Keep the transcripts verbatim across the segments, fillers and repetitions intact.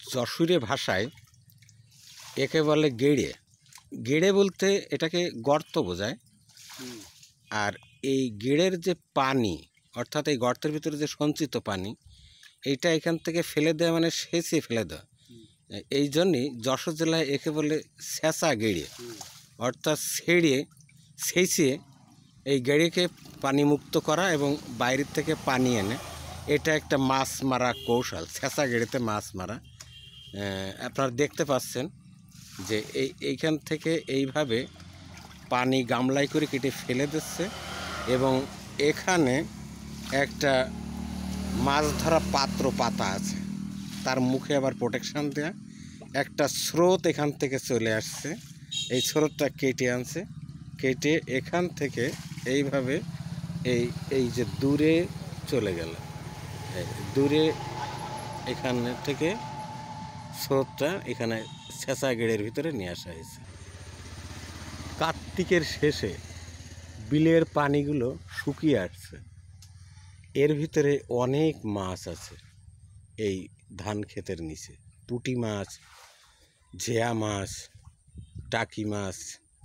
যশোরে ভাষায় একে বলে গেড়ে। গেড়ে বলতে এটাকে গর্ত বোঝায়। আর এই গেড়ের যে পানি, অর্থাৎ এই গর্তের ভিতরে যে সঞ্চিত পানি, এইটা এখান থেকে ফেলে দেওয়া মানে সেচে ফেলে দেওয়া। এই জন্যই যশোর জেলায় একে বলে সেচা গেড়ে, অর্থাৎ ছেড়ে সেচে এই গেড়েকে পানি মুক্ত করা এবং বাইরের থেকে পানি এনে, এটা একটা মাছ মারা কৌশল। সেচা গেড়েতে মাছ মারা আপনারা দেখতে পাচ্ছেন যে এই এইখান থেকে এইভাবে পানি গামলায় করে কেটে ফেলে দিচ্ছে এবং এখানে একটা মাছ ধরা পাত্র পাতা আছে, তার মুখে আবার প্রোটেকশান দেয়া। একটা স্রোত এখান থেকে চলে আসছে, এই স্রোতটা কেটে আনছে, কেটে এখান থেকে এইভাবে এই এই যে দূরে চলে গেল, দূরে এখান থেকে স্রোতটা এখানে ছেঁচা গেড়ের ভিতরে নিয়ে আসা হয়েছে। কার্তিকের শেষে বিলের পানিগুলো শুকিয়ে আসছে, এর ভিতরে অনেক মাছ আছে। এই ধান ক্ষেতের নিচে পুঁটি মাছ, ঝেয়া মাছ, টাকি মাছ,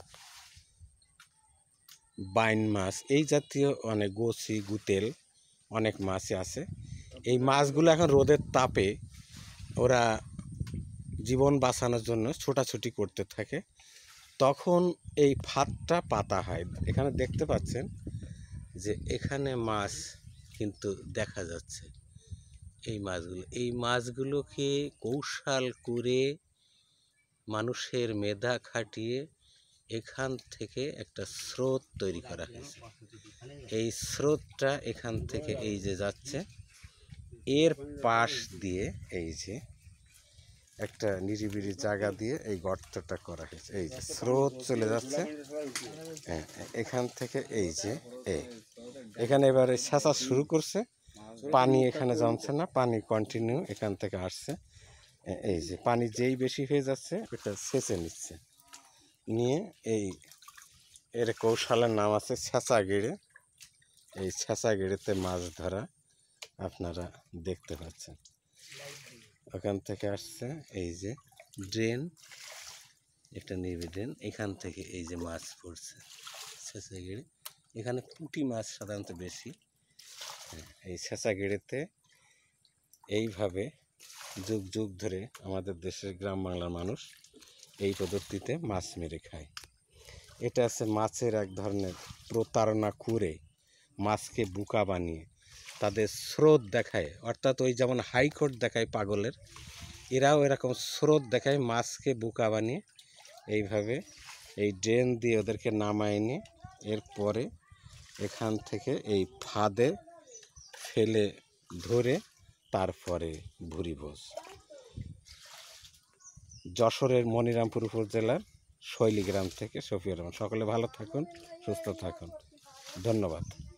বাইন মাছ, এই জাতীয় অনেক গোছি গুতেল অনেক মাছই আছে। এই মাছগুলো এখন রোদের তাপে ওরা জীবন বাঁচানোর জন্য ছোটাছুটি করতে থাকে, তখন এই ফাঁদটা পাতা হয়। এখানে দেখতে পাচ্ছেন যে এখানে মাছ কিন্তু দেখা যাচ্ছে। এই মাছগুলো এই মাছগুলোকে কৌশল করে মানুষের মেধা খাটিয়ে এখান থেকে একটা স্রোত তৈরি করা হয়েছে। এই স্রোতটা এখান থেকে এই যে যাচ্ছে, এর পাশ দিয়ে এই যে একটা নিরিবিলি জায়গা দিয়ে এই গর্তটা করা হয়েছে। এই যে স্রোত চলে যাচ্ছে এখান থেকে, এই যে এই এখানে এবারে সেচা শুরু করছে, পানি এখানে জমছে না, পানি কন্টিনিউ এখান থেকে আসছে। এই যে পানি যেই বেশি হয়ে যাচ্ছে এটা সেচে নিচ্ছে, নিয়ে এই এর কৌশলের নাম আছে ছেঁচা গেড়ে। এই ছেঁচা গেড়েতে মাছ ধরা আপনারা দেখতে পাচ্ছেন। ওখান থেকে আসছে এই যে ড্রেন, একটা নিবি ড্রেন, এখান থেকে এই যে মাছ পড়ছে ছেঁচা গেড়ে। এখানে পুঁটি মাছ সাধারণত বেশি। এই ছেঁচা গেড়েতে এইভাবে যুগ যুগ ধরে আমাদের দেশের গ্রাম বাংলার মানুষ এই পদ্ধতিতে মাছ মেরে খায়। এটা আছে মাছের এক ধরনের প্রতারণা করে মাছকে বোকা বানিয়ে তাদের স্রোত দেখায়, অর্থাৎ ওই যেমন হাইকোর্ট দেখায় পাগলের, এরাও এরকম স্রোত দেখায় মাছকে বোকা বানিয়ে এইভাবে এই ড্রেন দিয়ে ওদেরকে নামায় নিয়ে এরপরে এখান থেকে এই ফাঁদে ফেলে ধরে তারপরে ভুরিভোজ। যশোরের মনিরামপুর উপজেলার শৈলী গ্রাম থেকে শফিউর রহমান। সকলে ভালো থাকুন, সুস্থ থাকুন, ধন্যবাদ।